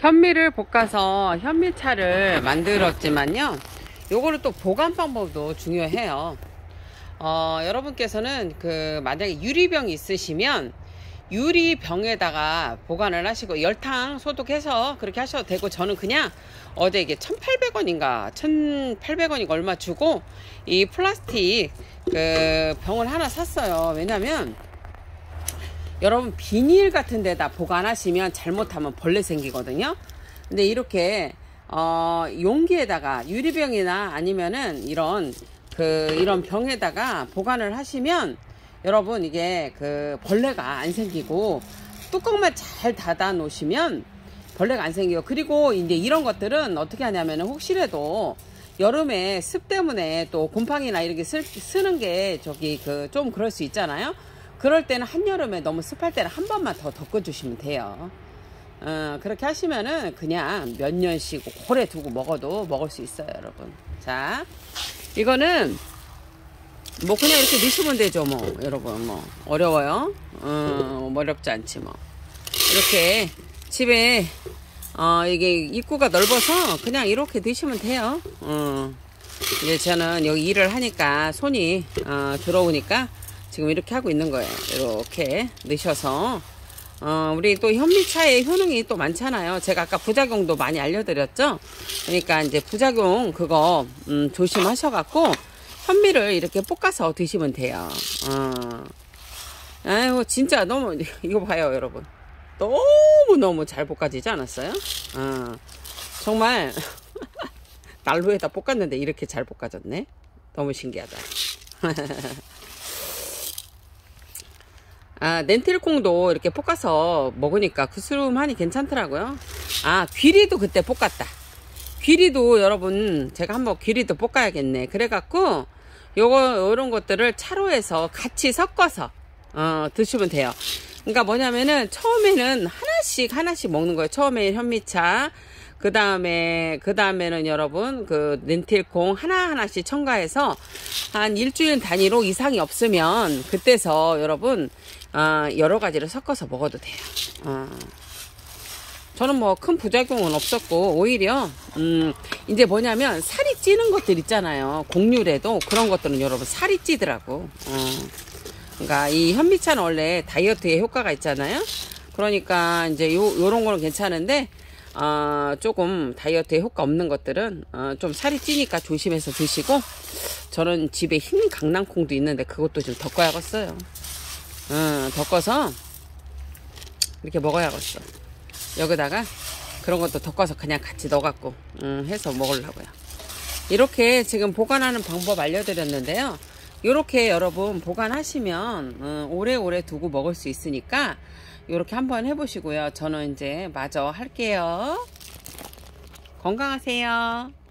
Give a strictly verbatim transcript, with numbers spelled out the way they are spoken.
현미를 볶아서 현미차를 만들었지만요, 요거를 또 보관 방법도 중요해요. 어, 여러분께서는 그 만약에 유리병이 있으시면 유리병에다가 보관을 하시고 열탕 소독해서 그렇게 하셔도 되고, 저는 그냥 어제 이게 천팔백 원인가 천팔백 원인가 얼마 주고 이 플라스틱 그 병을 하나 샀어요. 왜냐면 여러분 비닐 같은 데다 보관하시면 잘못하면 벌레 생기거든요. 근데 이렇게 어 용기에다가 유리병이나 아니면은 이런 그 이런 병에다가 보관을 하시면 여러분 이게 그 벌레가 안 생기고, 뚜껑만 잘 닫아 놓으시면 벌레가 안 생겨요. 그리고 이제 이런 것들은 어떻게 하냐면은 혹시라도 여름에 습 때문에 또 곰팡이나 이렇게 쓰, 쓰는 게 저기 그 좀 그럴 수 있잖아요. 그럴 때는 한여름에 너무 습할 때는 한 번만 더 덮어 주시면 돼요. 어, 그렇게 하시면은 그냥 몇 년씩 오래 두고 먹어도 먹을 수 있어요, 여러분. 자, 이거는 뭐 그냥 이렇게 넣으시면 되죠, 뭐. 여러분, 뭐 어려워요? 어, 어렵지 않지 뭐. 이렇게 집에 어 이게 입구가 넓어서 그냥 이렇게 넣으시면 돼요. 어. 이제 저는 여기 일을 하니까 손이 어, 들어오니까 지금 이렇게 하고 있는 거예요. 이렇게 넣으셔서 어, 우리 또 현미차의 효능이 또 많잖아요. 제가 아까 부작용도 많이 알려드렸죠. 그러니까 이제 부작용 그거 음, 조심하셔갖고 현미를 이렇게 볶아서 드시면 돼요. 어. 아유 진짜 너무 이거 봐요, 여러분. 너무너무 잘 볶아지지 않았어요? 어. 정말 난로에다 볶았는데 이렇게 잘 볶아졌네. 너무 신기하다. 아, 렌틸콩도 이렇게 볶아서 먹으니까 구스름하니 괜찮더라고요. 아, 귀리도 그때 볶았다. 귀리도 여러분 제가 한번 귀리도 볶아야겠네. 그래갖고 요거 요런 것들을 차로 해서 같이 섞어서 어, 드시면 돼요. 그러니까 뭐냐면은 처음에는 하나씩 하나씩 먹는 거예요. 처음에 현미차, 그 다음에 그 다음에는 여러분 그 렌틸콩 하나 하나씩 첨가해서 한 일주일 단위로 이상이 없으면 그때서 여러분 어, 여러 가지를 섞어서 먹어도 돼요. 어. 저는 뭐 큰 부작용은 없었고, 오히려 음 이제 뭐냐면 살이 찌는 것들 있잖아요. 곡류래도 그런 것들은 여러분 살이 찌더라고. 어. 그러니까 이 현미차는 원래 다이어트에 효과가 있잖아요. 그러니까 이제 요 요런 거는 괜찮은데 어, 조금 다이어트에 효과 없는 것들은 어, 좀 살이 찌니까 조심해서 드시고, 저는 집에 흰 강낭콩도 있는데 그것도 좀 덮어야겠어요. 어, 덮어서 이렇게 먹어야겠어. 여기다가 그런 것도 덮어서 그냥 같이 넣어갖고 음, 해서 먹으려고요. 이렇게 지금 보관하는 방법 알려드렸는데요. 이렇게 여러분 보관하시면 음, 오래오래 두고 먹을 수 있으니까 이렇게 한번 해보시고요. 저는 이제 마저 할게요. 건강하세요.